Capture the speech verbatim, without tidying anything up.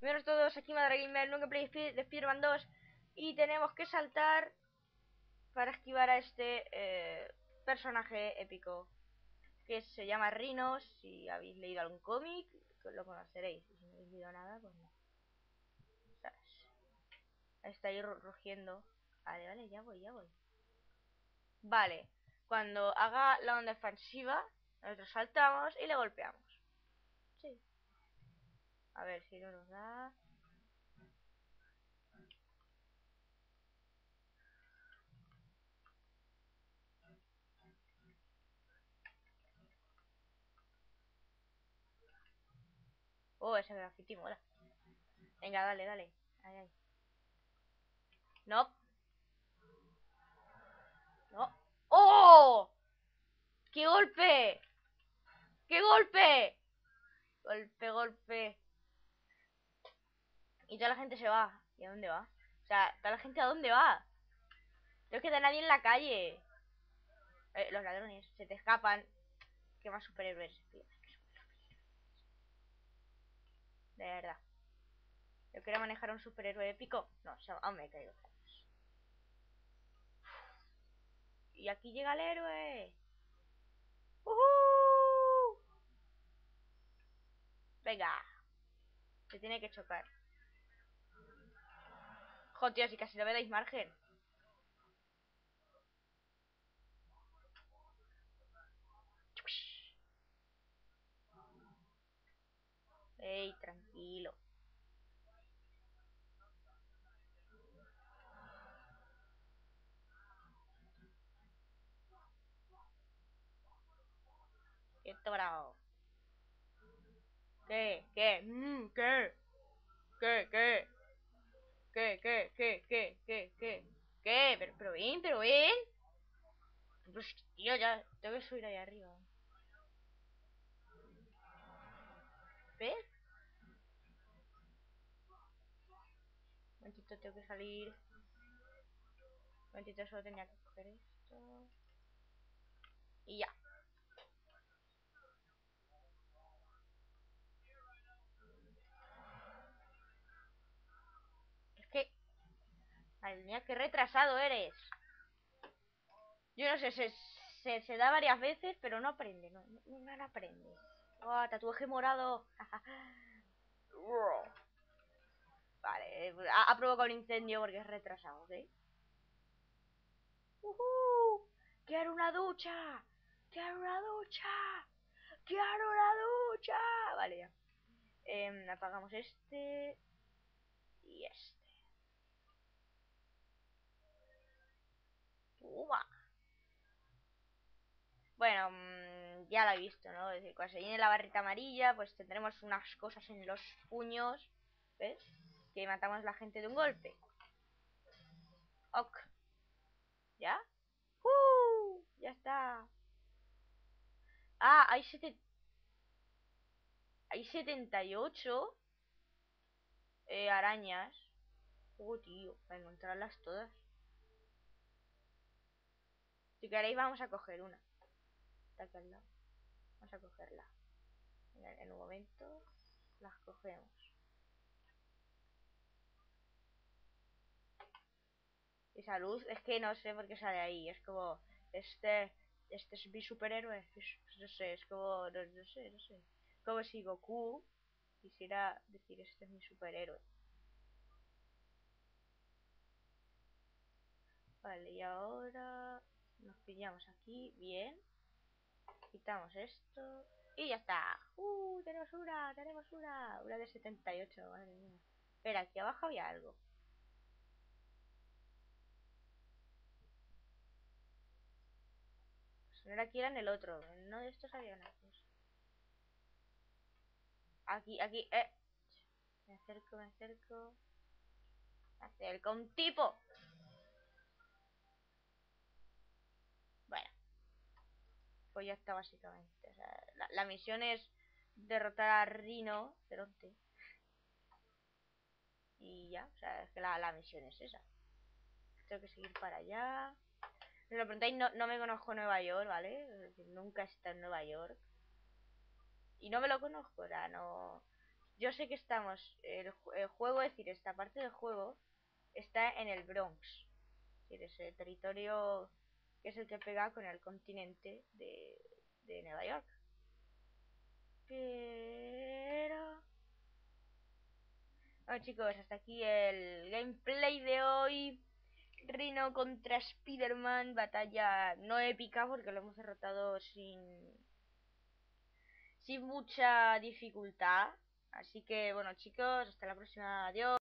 Bienvenidos todos aquí Madre Gamer, nunca Play de Spider-Man dos. Y tenemos que saltar para esquivar a este eh, personaje épico que se llama Rhino. Si habéis leído algún cómic, lo conoceréis. Y si no habéis leído nada, pues no. ¿Sabes? Está ahí rugiendo. Vale, vale, ya voy, ya voy. Vale, cuando haga la onda expansiva, nosotros saltamos y le golpeamos. Sí. A ver si no nos da. Oh, ese graffiti mola. Venga, dale, dale. Ay, ay. No. No. ¡Oh! ¡Qué golpe! ¡Qué golpe! Golpe, golpe. Y toda la gente se va. ¿Y a dónde va? O sea, toda la gente ¿a dónde va? No queda nadie en la calle. Eh, los ladrones se te escapan. ¿Qué más superhéroes? De verdad. Yo quería manejar a un superhéroe épico. No, o sea, aún me he caído. Y aquí llega el héroe. ¡Uhú! Venga. Se tiene que chocar. Joder, tío, si casi no me dais margen. Ey, tranquilo. Quieto, bravo. ¿Qué? ¿Qué? Mm, ¿Qué? ¿Qué? ¿Qué? ¿Qué? ¿Qué? ¿Qué? ¿Qué? ¿Qué? ¿Qué? ¿Qué? Pero, pero ven, pero ven. Pues, tío, ya tengo que subir ahí arriba. ¿Ves? Un momentito, tengo que salir. Un momentito, solo tenía que coger esto. Y ya. Es que... Madre mía, qué retrasado eres. Yo no sé, se, se, se da varias veces, pero no aprende. No, no, no aprende. Oh, tatuaje morado. Vale, ha, ha provocado un incendio porque es retrasado, ¿ok? ¡Uhú! ¡Quiero una ducha! ¡Quiero una ducha! ¡Quiero una ducha! Vale, ya. Eh, apagamos este y este. Toma. Bueno, mmm, ya lo he visto, ¿no? Es decir, cuando se llene la barrita amarilla, pues tendremos unas cosas en los puños, ¿ves? Que matamos a la gente de un golpe. Ok. ¿Ya? ¡Uh! Ya está. Ah, hay siete... Hay setenta y ocho eh, arañas. Oh, tío, para encontrarlas todas. Si queréis vamos a coger una. Está aquí al lado. Vamos a cogerla. En, en un momento las cogemos. Esa luz es que no sé por qué sale ahí. Es como... Este... Este es mi superhéroe. Es, no sé, es como... No, no sé, no sé. Como si Goku quisiera decir este es mi superhéroe. Vale, y ahora... Nos pillamos aquí. Bien. Quitamos esto. Y ya está. Uh, tenemos una, tenemos una. Una de setenta y ocho, madre mía. Espera, aquí abajo había algo. Pues no era aquí, era en el otro. En uno de estos había una cosa. Aquí, aquí, eh. Me acerco, me acerco. Me acerco un tipo. Bueno, pues ya está básicamente. O sea, la, la misión es derrotar a Rhino Ceronte. Y ya, o sea, es que la, la misión es esa. Tengo que seguir para allá. Si lo preguntáis, no, no me conozco Nueva York, ¿vale? Es decir, nunca he estado en Nueva York. Y no me lo conozco, o sea, no... yo sé que estamos, el, el juego, es decir, esta parte del juego está en el Bronx, es decir, ese territorio que es el que pega con el continente de, de Nueva York. Pero... Bueno chicos, hasta aquí el gameplay de hoy. Rhino contra Spider-Man, batalla no épica porque lo hemos derrotado sin sin mucha dificultad. Así que bueno chicos, hasta la próxima, adiós.